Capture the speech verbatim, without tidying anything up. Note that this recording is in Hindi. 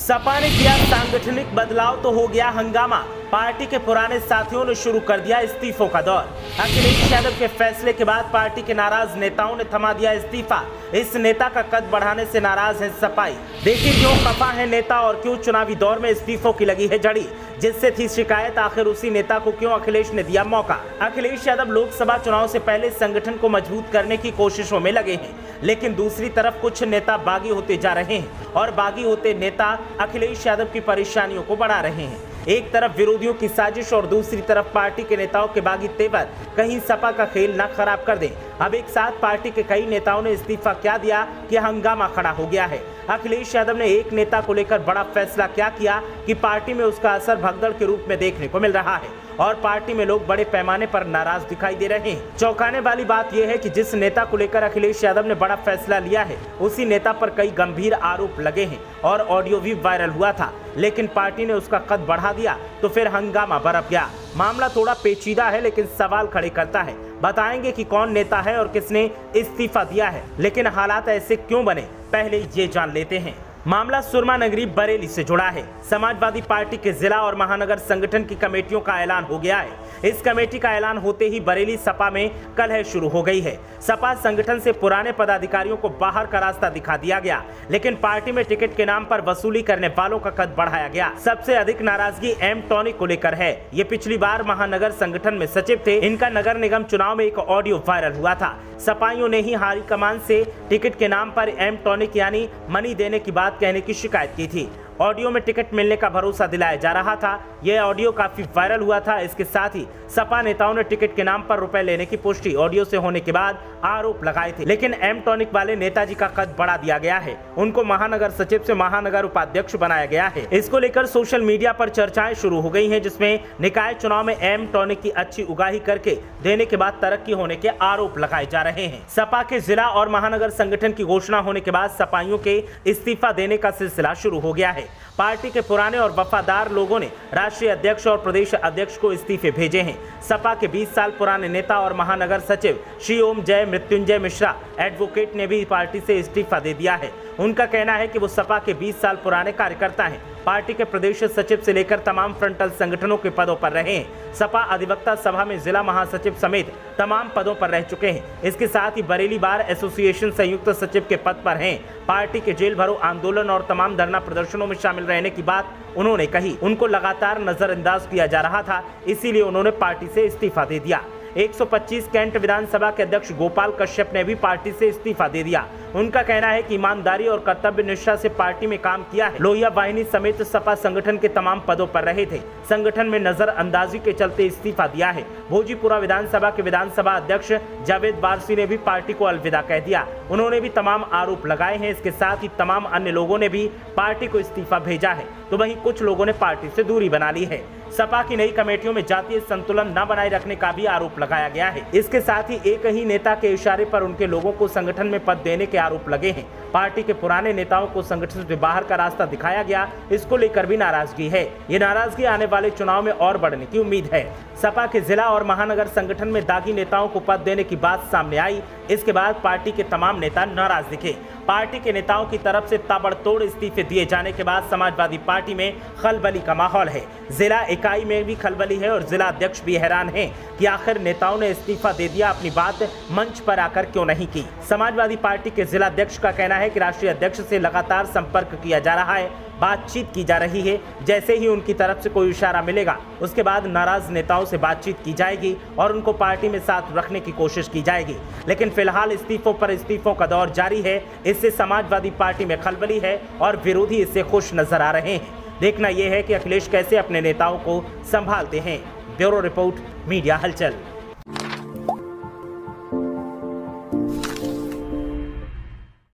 सपा ने किया सांगठनिक बदलाव तो हो गया हंगामा। पार्टी के पुराने साथियों ने शुरू कर दिया इस्तीफों का दौर। अखिलेश यादव के फैसले के बाद पार्टी के नाराज नेताओं ने थमा दिया इस्तीफा। इस नेता का कद बढ़ाने से नाराज है सपाई। देखिए क्यों खफा है नेता और क्यों चुनावी दौर में इस्तीफों की लगी है जड़ी। जिससे थी शिकायत, आखिर उसी नेता को क्यों अखिलेश ने दिया मौका। अखिलेश यादव लोकसभा चुनाव से पहले संगठन को मजबूत करने की कोशिशों में लगे हैं, लेकिन दूसरी तरफ कुछ नेता बागी होते जा रहे हैं और बागी होते नेता अखिलेश यादव की परेशानियों को बढ़ा रहे हैं। एक तरफ विरोधियों की साजिश और दूसरी तरफ पार्टी के नेताओं के बागी तेवर कहीं सपा का खेल न खराब कर दें। अब एक साथ पार्टी के कई नेताओं ने इस्तीफा क्या दिया कि हंगामा खड़ा हो गया है। अखिलेश यादव ने एक नेता को लेकर बड़ा फैसला क्या किया कि पार्टी में उसका असर भगदड़ के रूप में देखने को मिल रहा है और पार्टी में लोग बड़े पैमाने पर नाराज दिखाई दे रहे हैं। चौंकाने वाली बात यह है कि जिस नेता को लेकर अखिलेश यादव ने बड़ा फैसला लिया है, उसी नेता पर कई गंभीर आरोप लगे हैं और ऑडियो भी वायरल हुआ था, लेकिन पार्टी ने उसका कद बढ़ा दिया तो फिर हंगामा बरप गया। मामला थोड़ा पेचीदा है, लेकिन सवाल खड़े करता है। बताएंगे कि कौन नेता है और किसने इस्तीफा दिया है, लेकिन हालात ऐसे क्यों बने, पहले ये जान लेते हैं। मामला सुरमा नगरी बरेली से जुड़ा है। समाजवादी पार्टी के जिला और महानगर संगठन की कमेटियों का ऐलान हो गया है। इस कमेटी का ऐलान होते ही बरेली सपा में कलह शुरू हो गई है। सपा संगठन से पुराने पदाधिकारियों को बाहर का रास्ता दिखा दिया गया, लेकिन पार्टी में टिकट के नाम पर वसूली करने वालों का कद बढ़ाया गया। सबसे अधिक नाराजगी एम टॉनिक को लेकर है। ये पिछली बार महानगर संगठन में सचिव थे। इनका नगर निगम चुनाव में एक ऑडियो वायरल हुआ था। सपाइयों ने ही हारी कमान से टिकट के नाम पर एम टॉनिक यानी मनी देने की बात कहने की शिकायत की थी। ऑडियो में टिकट मिलने का भरोसा दिलाया जा रहा था। यह ऑडियो काफी वायरल हुआ था। इसके साथ ही सपा नेताओं ने टिकट के नाम पर रुपए लेने की पुष्टि ऑडियो से होने के बाद आरोप लगाए थे, लेकिन एम टॉनिक वाले नेताजी का कद बढ़ा दिया गया है। उनको महानगर सचिव से महानगर उपाध्यक्ष बनाया गया है। इसको लेकर सोशल मीडिया पर चर्चाएं शुरू हो गई हैं, जिसमें निकाय चुनाव में एम टॉनिक की अच्छी उगाही करके देने के बाद तरक्की होने के आरोप लगाए जा रहे हैं। सपा के जिला और महानगर संगठन की घोषणा होने के बाद सपाइयों के इस्तीफा देने का सिलसिला शुरू हो गया है। पार्टी के पुराने और वफादार लोगों ने राष्ट्रीय अध्यक्ष और प्रदेश अध्यक्ष को इस्तीफे भेजे हैं। सपा के बीस साल पुराने नेता और महानगर सचिव श्री ओम जय मृत्युंजय मिश्रा एडवोकेट ने भी पार्टी से इस्तीफा दे दिया है। उनका कहना है कि वो सपा के बीस साल पुराने कार्यकर्ता हैं। पार्टी के प्रदेश सचिव से लेकर तमाम फ्रंटल संगठनों के पदों पर रहे हैं। सपा अधिवक्ता सभा में जिला महासचिव समेत तमाम पदों पर रह चुके हैं। इसके साथ ही बरेली बार एसोसिएशन संयुक्त सचिव के पद पर हैं। पार्टी के जेल भरो आंदोलन और तमाम धरना प्रदर्शनों में शामिल रहने की बात उन्होंने कही। उनको लगातार नजरअंदाज किया जा रहा था, इसीलिए उन्होंने पार्टी से इस्तीफा दे दिया। एक सौ पच्चीस कैंट विधानसभा के अध्यक्ष गोपाल कश्यप ने भी पार्टी से इस्तीफा दे दिया। उनका कहना है कि ईमानदारी और कर्तव्य निष्ठा से पार्टी में काम किया है। लोहिया वाहिनी समेत सपा संगठन के तमाम पदों पर रहे थे। संगठन में नजरअंदाजी के चलते इस्तीफा दिया है। भोजीपुरा विधानसभा के विधानसभा अध्यक्ष जावेद वारसी ने भी पार्टी को अलविदा कह दिया। उन्होंने भी तमाम आरोप लगाए हैं। इसके साथ ही तमाम अन्य लोगों ने भी पार्टी को इस्तीफा भेजा है, तो वहीं कुछ लोगों ने पार्टी से दूरी बना ली है। सपा की नई कमेटियों में जातीय संतुलन न बनाए रखने का भी आरोप लगाया गया है। इसके साथ ही एक ही नेता के इशारे पर उनके लोगों को संगठन में पद देने के आरोप लगे हैं। पार्टी के पुराने नेताओं को संगठन से बाहर का रास्ता दिखाया गया, इसको लेकर भी नाराजगी है। ये नाराजगी आने वाले चुनाव में और बढ़ने की उम्मीद है। सपा के जिला और महानगर संगठन में दागी नेताओं को पद देने की बात सामने आई। इसके बाद पार्टी के तमाम नेता नाराज दिखे। पार्टी के नेताओं की तरफ से ताबड़तोड़ इस्तीफे दिए जाने के बाद समाजवादी पार्टी में खलबली का माहौल है। जिला इकाई में भी खलबली है और जिला अध्यक्ष भी हैरान हैं कि आखिर नेताओं ने इस्तीफा दे दिया, अपनी बात मंच पर आकर क्यों नहीं की। समाजवादी पार्टी के जिला अध्यक्ष का कहना है कि राष्ट्रीय अध्यक्ष से लगातार संपर्क किया जा रहा है, बातचीत की जा रही है। जैसे ही उनकी तरफ से कोई इशारा मिलेगा, उसके बाद नाराज नेताओं से बातचीत की जाएगी और उनको पार्टी में साथ रखने की कोशिश की जाएगी। लेकिन फिलहाल इस्तीफों पर इस्तीफों का दौर जारी है। इससे समाजवादी पार्टी में खलबली है और विरोधी इससे खुश नजर आ रहे हैं। देखना यह है कि अखिलेश कैसे अपने नेताओं को संभालते हैं। ब्यूरो रिपोर्ट, मीडिया हलचल।